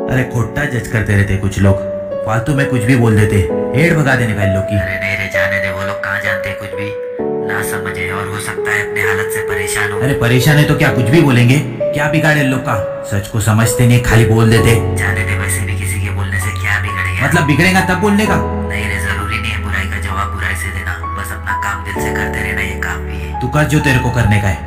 अरे खोटा जज करते रहते कुछ लोग, फालतू में कुछ भी बोल देते, हेड भगा देने का इन लोग की। अरे नहीं रे, जाने दे, वो लोग कहाँ जानते हैं कुछ भी, ना समझे और हो सकता है अपने हालत से परेशान हो। अरे परेशान है तो क्या कुछ भी बोलेंगे, क्या बिगाड़े इन लोग का? सच को समझते नहीं, खाली बोल देते। जाने दे, वैसे भी किसी के बोलने से क्या बिगड़ेगा? मतलब बिगड़ेगा तब बोलने का? नहीं रे, जरूरी नहीं है बुराई का जवाब बुराई से देना, बस अपना काम दिल से करते रहना, ये काम भी है। तू कर जो तेरे को करने का है।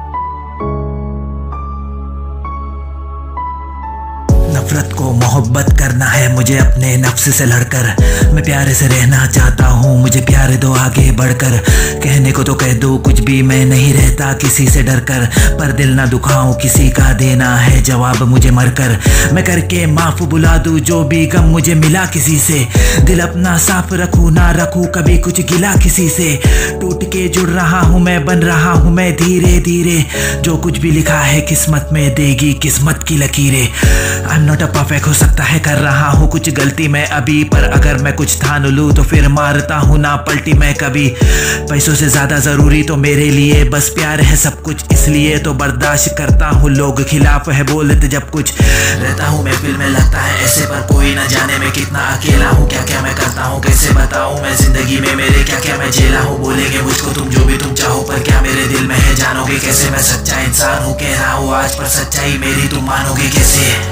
नफरत को मोहब्बत करना है मुझे अपने नफ्स से लड़कर। मैं प्यारे से रहना चाहता हूँ, मुझे प्यार दो आगे बढ़कर। कहने को तो कह दो कुछ भी, मैं नहीं रहता किसी से डर कर। पर दिल ना दुखाऊं किसी का, देना है जवाब मुझे मरकर। मैं करके माफ बुला दूं जो भी गम मुझे मिला किसी से। दिल अपना साफ रखूं ना रखूं कभी कुछ गिला किसी से। टूट के जुड़ रहा हूँ मैं, बन रहा हूँ मैं धीरे धीरे। जो कुछ भी लिखा है किस्मत में देगी किस्मत की लकीरें। I'm not a perfect, हो सकता है कर रहा हूँ कुछ गलती मैं अभी, पर अगर मैं कुछ ठान लूँ तो फिर मारता हूँ ना पलटी मैं कभी। पैसों से ज्यादा जरूरी तो मेरे लिए बस प्यार है सब कुछ, इसलिए तो बर्दाश्त करता हूँ। लोग खिलाफ है बोलते जब कुछ, रहता हूँ महफिल में लगता है ऐसे, पर कोई ना जाने मैं कितना अकेला हूँ। क्या क्या मैं करता हूँ कैसे बताऊँ मैं, जिंदगी में मेरे क्या क्या मैं झेला हूँ। बोलेंगे मुझको तुम जो भी तुम चाहो, पर क्या मेरे दिल में है जानोगे कैसे? मैं सच्चा इंसान हूँ कह रहा हूँ आज, पर सच्चाई मेरी तुम मानोगे कैसे?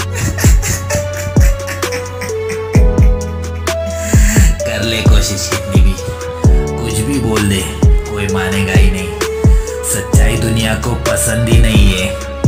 कर ले कोशिश कितनी भी, कुछ भी बोल दे कोई मानेगा ही नहीं। सच्चाई दुनिया को पसंद ही नहीं है।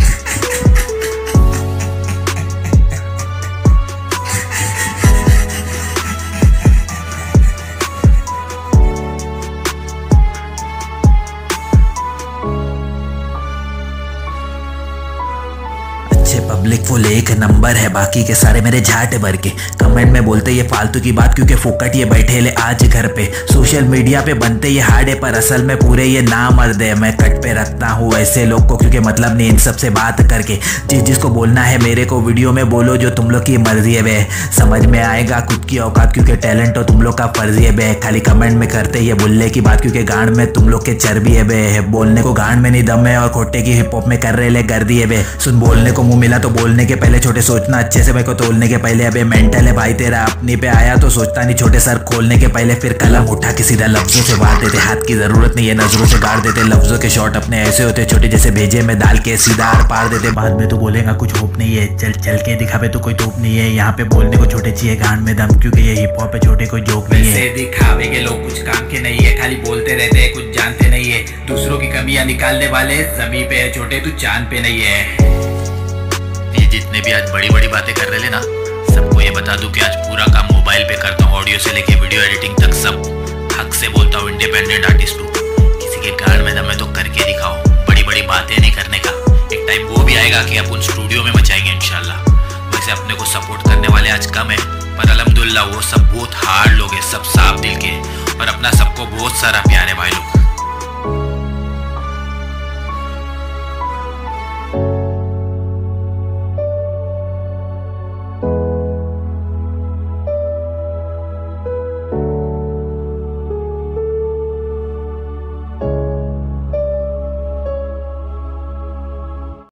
पब्लिक फुल एक नंबर है, बाकी के सारे मेरे झाटे भर के। कमेंट में बोलते ये फालतू की बात क्योंकि फुकट ये बैठे ले आज घर पे। सोशल मीडिया पे बनते ये हार्ड है, पर असल में पूरे ये ना मर्द है। मैं कट पे रखता हूँ ऐसे लोग को क्योंकि मतलब नहीं इन सब से बात करके। जिसको बोलना है मेरे को वीडियो में बोलो, जो तुम लोग की मर्जी है वे। समझ में आएगा खुद की औकात क्योंकि टैलेंट हो तुम लोग का फर्जी है बे। खाली कमेंट में करते ये बोलने की बात क्योंकि गांड में तुम लोग के चर्बी है बे। बोलने को गांड में नहीं दम है, और खोटे की हिप हॉप में कर रहे ले गर्दी है बे। सुन बोलने को मुंह मिला तो बोलने के पहले छोटे सोचना अच्छे से, भाई को तोलने के पहले। अबे मेंटल है भाई तेरा, अपनी पे आया तो सोचता नहीं छोटे सर खोलने के पहले। फिर कलम उठा के सीधा लफ्जों से वार देते, हाथ की जरूरत नहीं है नजरों से गाड़ देते। लफ्जों के शॉट अपने ऐसे होते छोटे जैसे भेजे में डाल के सीधा आर पार देते। बाद में तो बोलेगा कुछ होप नहीं है, चल चल के दिखावे तो कोई तोप नहीं है। यहाँ पे बोलने को छोटे चाहिए गांड में दम, क्योंकि ये हिप हॉप है छोटे कोई जोक नहीं है। दिखावे के लोग कुछ काम के नहीं है, खाली बोलते रहते हैं कुछ जानते नहीं है। दूसरों की कमियां निकालने वाले जमीन पे है छोटे, तू चांद पे नहीं है। ये जितने भी आज बड़ी बड़ी बातें कर रहे ना, सबको ये बता दूं कि आज पूरा काम मोबाइल पे करता हूँ, ऑडियो से लेके वीडियो एडिटिंग तक सब हक से बोलता हूँ। इंडिपेंडेंट आर्टिस्ट हूँ, किसी के गाड़ में दम है तो करके दिखाओ, बड़ी बड़ी बातें नहीं करने का। एक टाइम वो भी आएगा कि अपन स्टूडियो में मचाएंगे इंशाल्लाह। वैसे अपने को सपोर्ट करने वाले आज कम है, पर अल्हम्दुलिल्लाह वो सब बहुत हार्ड लोग हैं, सब साफ दिल के, और अपना सबको बहुत सारा प्यार है भाई लोग।